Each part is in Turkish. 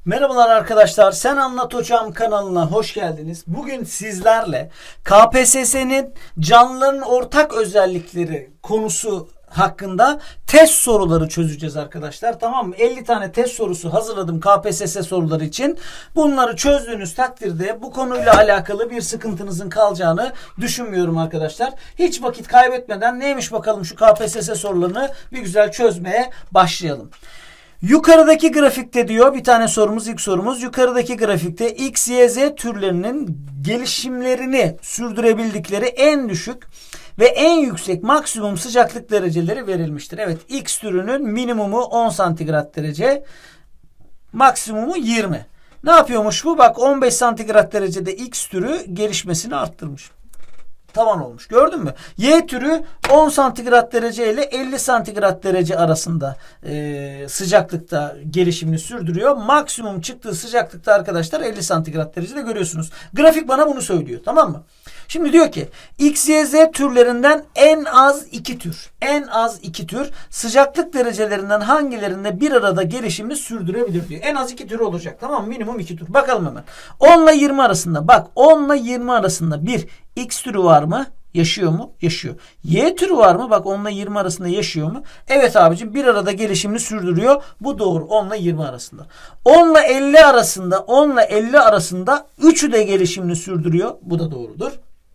Merhabalar arkadaşlar, Sen Anlat Hocam kanalına hoş geldiniz. Bugün sizlerle KPSS'nin canlıların ortak özellikleri konusu hakkında test soruları çözeceğiz arkadaşlar. Tamam mı? 50 tane test sorusu hazırladım KPSS soruları için. Bunları çözdüğünüz takdirde bu konuyla alakalı bir sıkıntınızın kalacağını düşünmüyorum arkadaşlar. Hiç vakit kaybetmeden neymiş bakalım şu KPSS sorularını bir güzel çözmeye başlayalım. Yukarıdaki grafikte diyor bir tane sorumuz, ilk sorumuz. Yukarıdaki grafikte X, Y, Z türlerinin gelişimlerini sürdürebildikleri en düşük ve en yüksek maksimum sıcaklık dereceleri verilmiştir. Evet, X türünün minimumu 10 santigrat derece, maksimumu 20. Ne yapıyormuş bu? Bak 15 santigrat derecede X türü gelişmesini arttırmış. Tavan olmuş. Gördün mü? Y türü 10 santigrat derece ile 50 santigrat derece arasında sıcaklıkta gelişimini sürdürüyor. Maksimum çıktığı sıcaklıkta arkadaşlar 50 santigrat derecede görüyorsunuz. Grafik bana bunu söylüyor. Tamam mı? Şimdi diyor ki X, Y, Z türlerinden en az 2 tür. En az 2 tür sıcaklık derecelerinden hangilerinde bir arada gelişimini sürdürebilir diyor. En az 2 tür olacak. Tamam mı? Minimum 2 tür. Bakalım hemen. 10 ile 20 arasında. Bak 10 ile 20 arasında bir X türü var mı? Yaşıyor mu? Yaşıyor. Y türü var mı? Bak 10 ile 20 arasında yaşıyor mu? Evet abicim, bir arada gelişimini sürdürüyor. Bu doğru. 10 ile 20 arasında. 10 ile 50 arasında, 10 ile 50 arasında üçü de gelişimini sürdürüyor. Bu da doğrudur.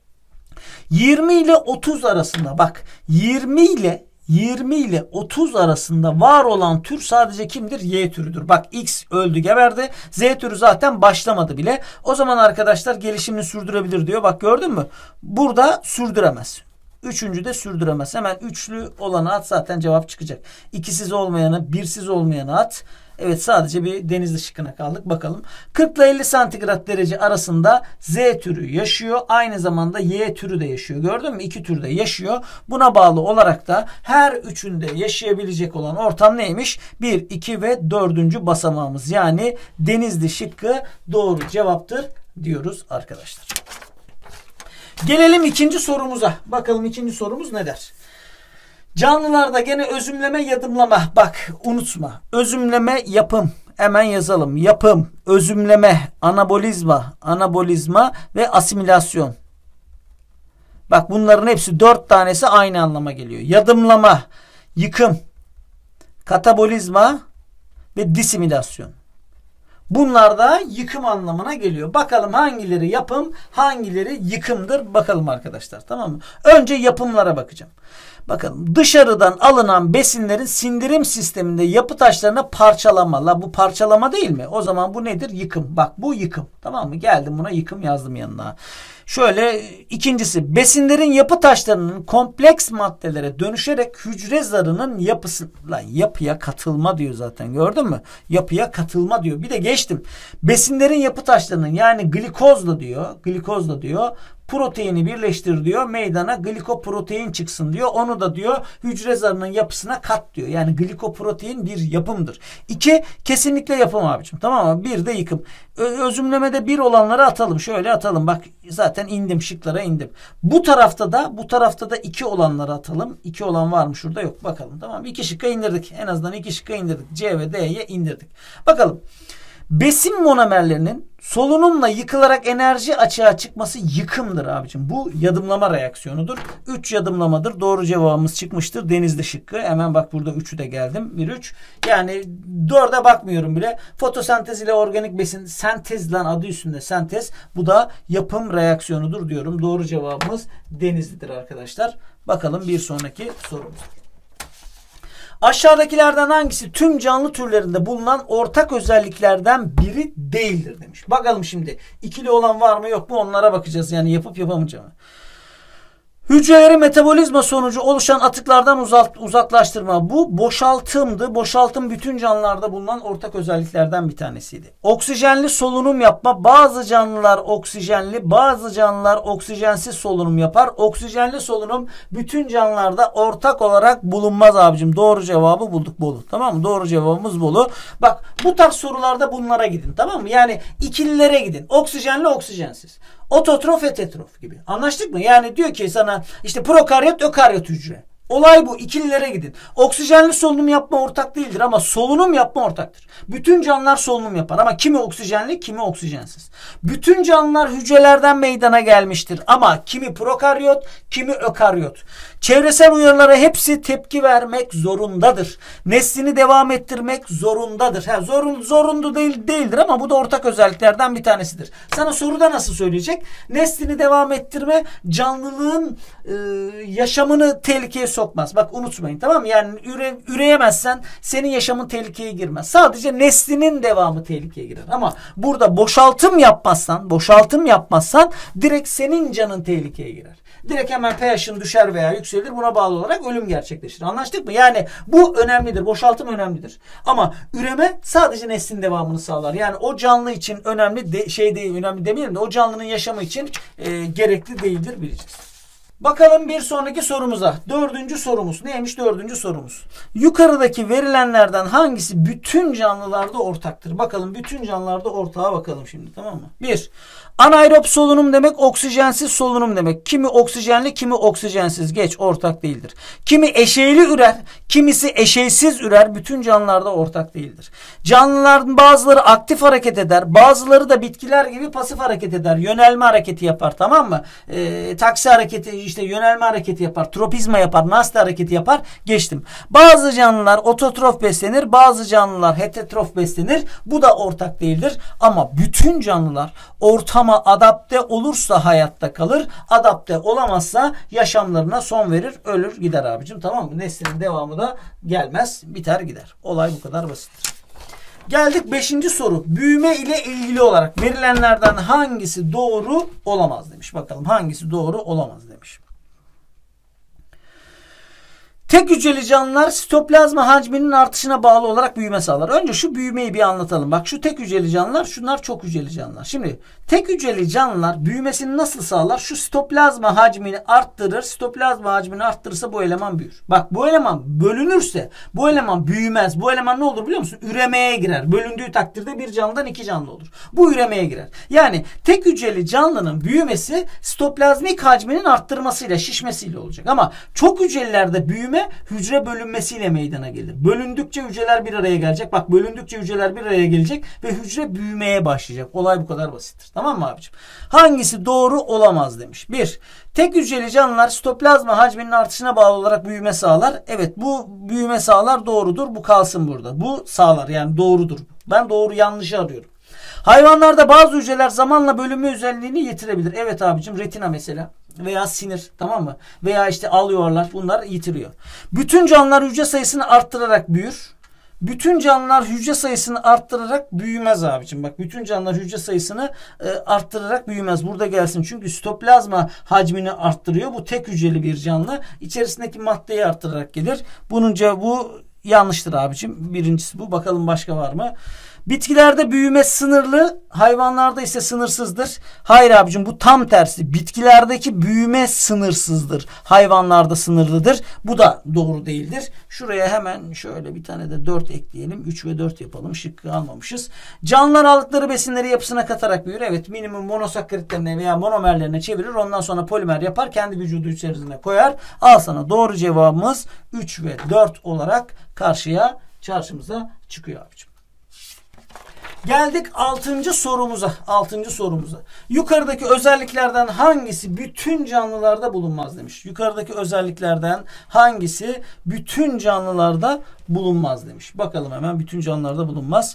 20 ile 30 arasında, bak 20 ile 30 arasında var olan tür sadece kimdir? Y türüdür. Bak X öldü, geberdi. Z türü zaten başlamadı bile. O zaman arkadaşlar gelişimini sürdürebilir diyor. Bak gördün mü? Burada sürdüremez. Üçüncü de sürdüremez. Hemen üçlü olanı at, zaten cevap çıkacak. İkisiz olmayanı, birsiz olmayanı at. Evet, sadece bir Denizli şıkkına kaldık. Bakalım. 40 ile 50 santigrat derece arasında Z türü yaşıyor. Aynı zamanda Y türü de yaşıyor. Gördün mü? İki tür de yaşıyor. Buna bağlı olarak da her üçünde yaşayabilecek olan ortam neymiş? 1, 2 ve 4. basamağımız. Yani Denizli şıkkı doğru cevaptır diyoruz arkadaşlar. Gelelim ikinci sorumuza. Bakalım ikinci sorumuz ne der? Canlılarda gene özümleme, yadımlama. Bak unutma. Özümleme, yapım. Hemen yazalım. Yapım, özümleme, anabolizma ve asimilasyon. Bak bunların hepsi 4 tanesi aynı anlama geliyor. Yadımlama, yıkım, katabolizma ve disimilasyon. Bunlar da yıkım anlamına geliyor. Bakalım hangileri yapım, hangileri yıkımdır. Bakalım arkadaşlar, tamam mı? Önce yapımlara bakacağım. Bakalım, dışarıdan alınan besinlerin sindirim sisteminde yapı taşlarına parçalama. La bu parçalama değil mi? O zaman bu nedir? Yıkım. Bak bu yıkım. Tamam mı? Geldim buna yıkım yazdım yanına. Şöyle ikincisi, besinlerin yapı taşlarının kompleks maddelere dönüşerek hücre zarının yapıya katılma diyor zaten, gördün mü? Yapıya katılma diyor. Bir de geçtim. Besinlerin yapı taşlarının, yani glikozla diyor proteini birleştir diyor. Meydana glikoprotein çıksın diyor. Onu da diyor hücre zarının yapısına kat diyor. Yani glikoprotein bir yapımdır. 2 kesinlikle yapım abicim. Tamam mı? 1 de yıkım. Özümlemede 1 olanları atalım. Şöyle atalım. Bak zaten indim, şıklara indim. Bu tarafta da 2 olanları atalım. 2 olan var mı? Şurada yok. Bakalım. Tamam mı? 2 şıkka indirdik. En azından 2 şıkka indirdik. C ve D'ye indirdik. Bakalım. Besin monomerlerinin solunumla yıkılarak enerji açığa çıkması yıkımdır abicim. Bu yadımlama reaksiyonudur. 3 yadımlamadır. Doğru cevabımız çıkmıştır. Denizli şıkkı. Hemen bak burada 3'ü de geldim. 1-3. Yani 4'e bakmıyorum bile. Fotosentez ile organik besin, sentez lan adı üstünde sentez. Bu da yapım reaksiyonudur diyorum. Doğru cevabımız Denizli'dir arkadaşlar. Bakalım bir sonraki sorumuz. Aşağıdakilerden hangisi tüm canlı türlerinde bulunan ortak özelliklerden biri değildir demiş. Bakalım şimdi ikili olan var mı yok mu onlara bakacağız. Yani yapıp yapamayacağım. Hücreleri metabolizma sonucu oluşan atıklardan uzaklaştırma. Bu boşaltımdı. Boşaltım bütün canlılarda bulunan ortak özelliklerden bir tanesiydi. Oksijenli solunum yapma. Bazı canlılar oksijenli, bazı canlılar oksijensiz solunum yapar. Oksijenli solunum bütün canlılarda ortak olarak bulunmaz abicim. Doğru cevabı bulduk, Bolu. Tamam mı? Doğru cevabımız Bolu. Bak bu tarz sorularda bunlara gidin. Tamam mı? Yani ikililere gidin. Oksijenli, oksijensiz. Ototrof, heterotrof gibi. Anlaştık mı? Yani diyor ki sana işte prokaryot, ökaryot hücre. Olay bu. İkililere gidin. Oksijenli solunum yapma ortak değildir ama solunum yapma ortaktır. Bütün canlılar solunum yapar ama kimi oksijenli, kimi oksijensiz. Bütün canlılar hücrelerden meydana gelmiştir ama kimi prokaryot, kimi ökaryot. Çevresel uyarılara hepsi tepki vermek zorundadır. Neslini devam ettirmek zorundadır. Zorunlu değildir ama bu da ortak özelliklerden bir tanesidir. Sana soruda nasıl söyleyecek? Neslini devam ettirme canlılığın yaşamını tehlikeye sokmaz. Bak unutmayın, tamam mı? Yani üreyemezsen senin yaşamın tehlikeye girmez. Sadece neslinin devamı tehlikeye girer. Ama burada boşaltım yapmazsan direkt senin canın tehlikeye girer. Direkt hemen pH'in düşer veya yükselir. Buna bağlı olarak ölüm gerçekleşir. Anlaştık mı? Yani bu önemlidir. Boşaltım önemlidir. Ama üreme sadece neslin devamını sağlar. Yani o canlı için önemli değil. Önemli demeyelim de o canlının yaşamı için gerekli değildir bileceğiz. Bakalım bir sonraki sorumuza. 4. sorumuz. Neymiş 4. sorumuz? Yukarıdaki verilenlerden hangisi bütün canlılarda ortaktır? Bakalım bütün canlılarda ortağa bakalım şimdi, tamam mı? 1. Anaerob solunum demek oksijensiz solunum demek. Kimi oksijenli, kimi oksijensiz. Geç, ortak değildir. Kimi eşeyli ürer, kimisi eşeysiz ürer. Bütün canlılarda ortak değildir. Canlıların bazıları aktif hareket eder. Bazıları da bitkiler gibi pasif hareket eder. Yönelme hareketi yapar, tamam mı? Taksi hareketi, işte yönelme hareketi yapar. Tropizma yapar. Nasti hareketi yapar. Geçtim. Bazı canlılar ototrof beslenir. Bazı canlılar heterotrof beslenir. Bu da ortak değildir. Ama bütün canlılar ortama adapte olursa hayatta kalır. Adapte olamazsa yaşamlarına son verir. Ölür gider abicim, tamam mı? Neslinin devamı da gelmez. Biter gider. Olay bu kadar basittir. Geldik 5. soru. Büyüme ile ilgili olarak verilenlerden hangisi doğru olamaz demiş. Bakalım hangisi doğru olamaz demiş. Tek hücreli canlılar sitoplazma hacminin artışına bağlı olarak büyüme sağlar. Önce şu büyümeyi bir anlatalım. Bak şu tek hücreli canlılar, şunlar çok hücreli canlılar. Şimdi tek hücreli canlılar büyümesini nasıl sağlar? Şu sitoplazma hacmini arttırır. Sitoplazma hacmini arttırırsa bu eleman büyür. Bak bu eleman bölünürse bu eleman büyümez. Bu eleman ne olur biliyor musun? Üremeye girer. Bölündüğü takdirde bir canlıdan 2 canlı olur. Bu üremeye girer. Yani tek hücreli canlının büyümesi sitoplazmik hacminin arttırmasıyla, şişmesiyle olacak. Ama çok hücrelilerde büyüme hücre bölünmesiyle meydana gelir. Bölündükçe hücreler bir araya gelecek. Bak bölündükçe hücreler bir araya gelecek ve hücre büyümeye başlayacak. Olay bu kadar basittir. Tamam mı abicim? Hangisi doğru olamaz demiş. 1. Tek hücreli canlılar sitoplazma hacminin artışına bağlı olarak büyüme sağlar. Evet, bu büyüme sağlar, doğrudur. Bu kalsın burada. Bu sağlar, yani doğrudur. Ben doğru yanlışı arıyorum. Hayvanlarda bazı hücreler zamanla bölünme özelliğini yitirebilir. Evet abicim, retina mesela. Veya sinir, tamam mı? Veya işte alveolar, bunlar yitiriyor. Bütün canlılar hücre sayısını arttırarak büyür. Bütün canlılar hücre sayısını arttırarak büyümez abicim. Bak bütün canlılar hücre sayısını arttırarak büyümez. Burada gelsin. Çünkü sitoplazma hacmini arttırıyor. Bu tek hücreli bir canlı. İçerisindeki maddeyi arttırarak gelir. Bunun cevabı yanlıştır abicim. Birincisi bu. Bakalım başka var mı? Bitkilerde büyüme sınırlı, hayvanlarda ise sınırsızdır. Hayır abicim, bu tam tersi. Bitkilerdeki büyüme sınırsızdır. Hayvanlarda sınırlıdır. Bu da doğru değildir. Şuraya hemen şöyle bir tane de 4 ekleyelim. 3 ve 4 yapalım. Şıkkı almamışız. Canlılar aldıkları besinleri yapısına katarak büyür. Evet, minimum monosakkaritlerine veya monomerlerine çevirir. Ondan sonra polimer yapar. Kendi vücudu içerisine koyar. Al sana doğru cevabımız 3 ve 4 olarak çarşımıza çıkıyor abicim. Geldik 6. sorumuza. 6. sorumuza. Yukarıdaki özelliklerden hangisi bütün canlılarda bulunmaz demiş. Yukarıdaki özelliklerden hangisi bütün canlılarda bulunmaz demiş. Bakalım hemen, bütün canlılarda bulunmaz.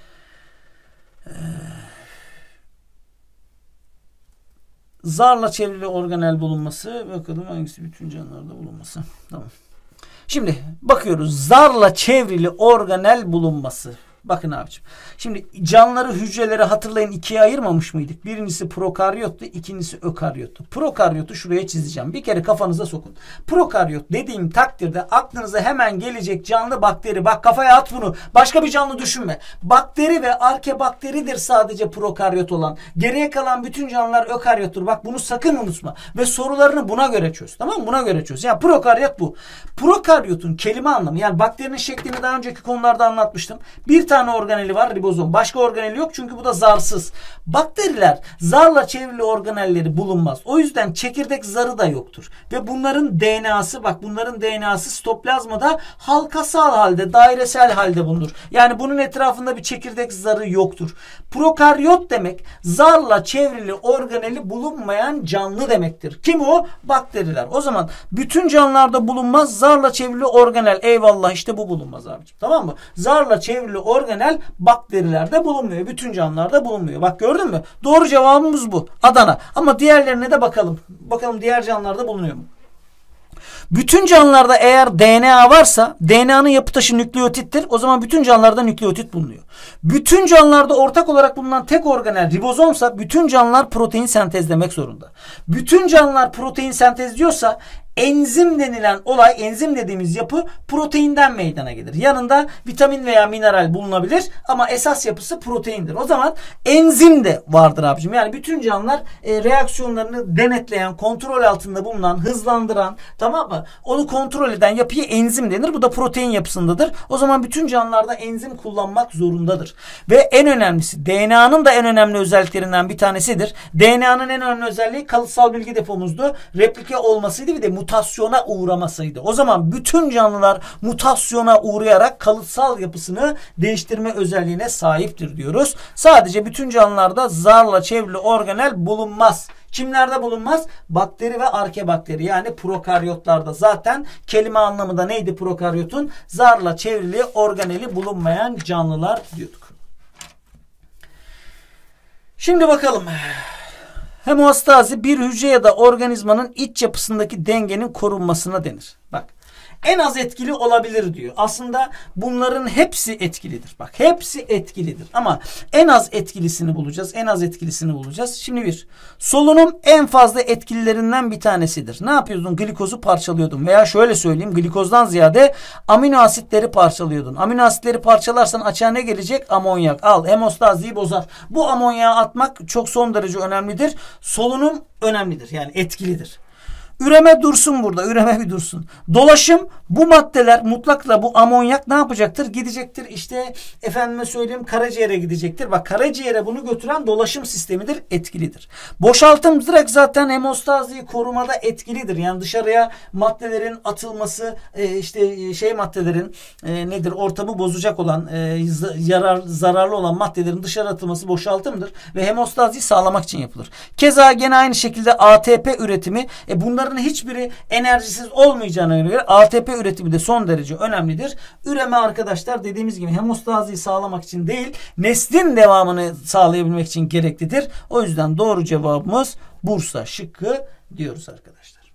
Zarla çevrili organel bulunması. Bakalım hangisi bütün canlılarda bulunması. Tamam. Şimdi bakıyoruz. Zarla çevrili organel bulunması. Bakın abicim. Şimdi canlıları, hücreleri hatırlayın, ikiye ayırmamış mıydık? Birincisi prokaryottu, ikincisi ökaryottu. Prokaryotu şuraya çizeceğim. Bir kere kafanıza sokun. Prokaryot dediğim takdirde aklınıza hemen gelecek canlı bakteri. Bak kafaya at bunu. Başka bir canlı düşünme. Bakteri ve arkebakteridir sadece prokaryot olan. Geriye kalan bütün canlılar ökaryottur. Bak bunu sakın unutma. Ve sorularını buna göre çöz. Tamam mı? Buna göre çöz. Yani prokaryot bu. Prokaryotun kelime anlamı, yani bakterinin şeklini daha önceki konularda anlatmıştım. Bir tane organeli var, ribozom. Başka organeli yok çünkü bu da zarsız. Bakteriler zarla çevrili organelleri bulunmaz. O yüzden çekirdek zarı da yoktur. Ve bunların DNA'sı, bak bunların DNA'sı sitoplazmada halkasal halde, dairesel halde bulunur. Yani bunun etrafında bir çekirdek zarı yoktur. Prokaryot demek zarla çevrili organeli bulunmayan canlı demektir. Kim o? Bakteriler. O zaman bütün canlılarda bulunmaz, zarla çevrili organel. Eyvallah, işte bu bulunmaz abicim. Tamam mı? Zarla çevrili organel bakterilerde bulunmuyor. Bütün canlılarda bulunmuyor. Bak gördün mü? Doğru cevabımız bu. Adana. Ama diğerlerine de bakalım. Bakalım diğer canlılarda bulunuyor mu? Bütün canlılarda eğer DNA varsa DNA'nın yapı taşı nükleotittir. O zaman bütün canlılarda nükleotit bulunuyor. Bütün canlılarda ortak olarak bulunan tek organel ribozomsa bütün canlılar protein sentezlemek zorunda. Bütün canlılar protein sentezliyorsa enzim denilen olay, enzim dediğimiz yapı proteinden meydana gelir. Yanında vitamin veya mineral bulunabilir ama esas yapısı proteindir. O zaman enzim de vardır abicim. Yani bütün canlılar reaksiyonlarını denetleyen, kontrol altında bulunan, hızlandıran, tamam mı? Onu kontrol eden yapıya enzim denir. Bu da protein yapısındadır. O zaman bütün canlılarda enzim kullanmak zorundadır. Ve en önemlisi DNA'nın da en önemli özelliklerinden bir tanesidir. DNA'nın en önemli özelliği kalıtsal bilgi depomuzdu. Replike olmasıydı, bir de mutasyona uğramasıydı. O zaman bütün canlılar mutasyona uğrayarak kalıtsal yapısını değiştirme özelliğine sahiptir diyoruz. Sadece bütün canlılarda zarla çevrili organel bulunmaz. Kimlerde bulunmaz? Bakteri ve arkebakteri, yani prokaryotlarda. Zaten kelime anlamı da neydi prokaryotun? Zarla çevrili organeli bulunmayan canlılar diyorduk. Şimdi bakalım. Hemostazi bir hücre ya da organizmanın iç yapısındaki dengenin korunmasına denir. Bak, en az etkili olabilir diyor. Aslında bunların hepsi etkilidir. Bak, hepsi etkilidir. Ama en az etkilisini bulacağız. En az etkilisini bulacağız. Şimdi solunum en fazla etkililerinden bir tanesidir. Ne yapıyordun? Glikozu parçalıyordun. Veya şöyle söyleyeyim, glikozdan ziyade amino asitleri parçalıyordun. Amino asitleri parçalarsan açığa ne gelecek? Amonyak. Al, hemostaziyi bozar. Bu amonyağı atmak çok son derece önemlidir. Solunum önemlidir. Yani etkilidir. Üreme dursun burada. Üreme bir dursun. Dolaşım, bu maddeler mutlakla, bu amonyak ne yapacaktır? Gidecektir. İşte efendime söyleyeyim karaciğere gidecektir. Bak, karaciğere bunu götüren dolaşım sistemidir. Etkilidir. Boşaltım direkt zaten hemostaziyi korumada etkilidir. Yani dışarıya maddelerin atılması, işte maddelerin nedir? Ortamı bozacak olan, zararlı olan maddelerin dışarı atılması boşaltımdır. Ve hemostaziyi sağlamak için yapılır. Keza gene aynı şekilde ATP üretimi. Bunların hiçbiri enerjisiz olmayacağına göre ATP üretimi de son derece önemlidir. Üreme arkadaşlar dediğimiz gibi hemostaziyi sağlamak için değil, neslin devamını sağlayabilmek için gereklidir. O yüzden doğru cevabımız Bursa şıkkı diyoruz arkadaşlar.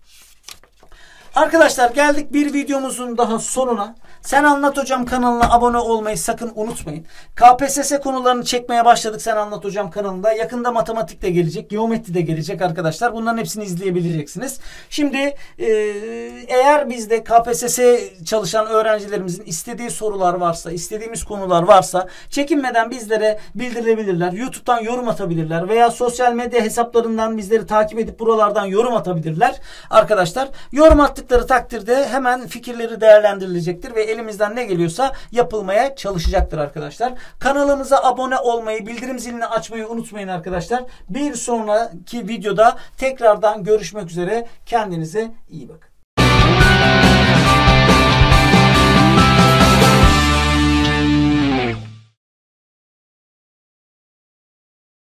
Arkadaşlar geldik bir videomuzun daha sonuna. Sen Anlat Hocam kanalına abone olmayı sakın unutmayın. KPSS konularını çekmeye başladık Sen Anlat Hocam kanalında. Yakında matematik de gelecek, geometri de gelecek arkadaşlar. Bunların hepsini izleyebileceksiniz. Şimdi eğer bizde KPSS çalışan öğrencilerimizin istediği sorular varsa, istediğimiz konular varsa çekinmeden bizlere bildirebilirler. YouTube'dan yorum atabilirler veya sosyal medya hesaplarından bizleri takip edip buralardan yorum atabilirler. Arkadaşlar yorum attıkları takdirde hemen fikirleri değerlendirilecektir ve elimizden ne geliyorsa yapılmaya çalışacaktır arkadaşlar. Kanalımıza abone olmayı, bildirim zilini açmayı unutmayın arkadaşlar. Bir sonraki videoda tekrardan görüşmek üzere. Kendinize iyi bakın.